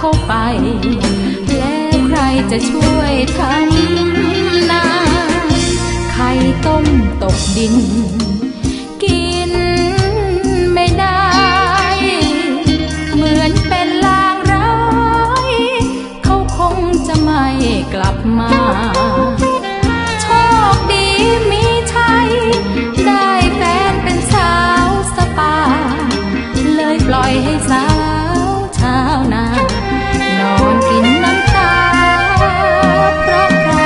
าไปแล้วใครจะช่วยทำนาไข่ต้มตกดินกินไม่ได้เหมือนเป็นลางร้ายเขาคงจะไม่กลับมาโชคดีมีชัยได้แฟนเป็นสาวสปาเลยปล่อยให้สาวชาวนานอนกินน้ำตาเพราะใคร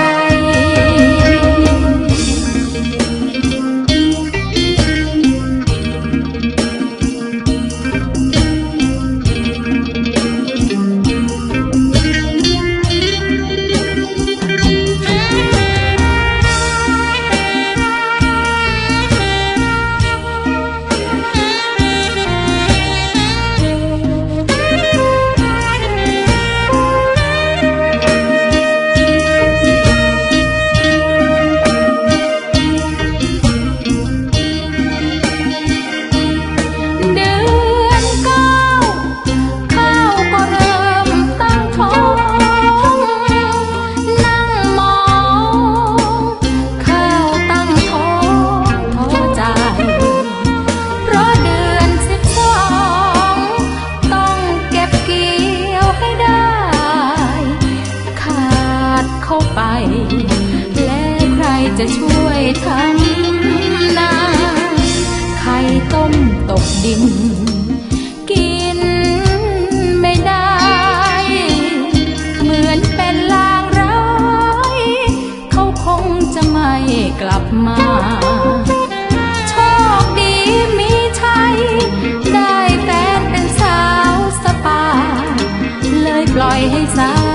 แล้วใครจะช่วยทำนาไข่ต้มตกดินกินไม่ได้เหมือนเป็นลางร้ายเขาคงจะไม่กลับมาโชคดีมีชัยได้แฟนเป็นสาวสปาเลยปล่อยให้สาว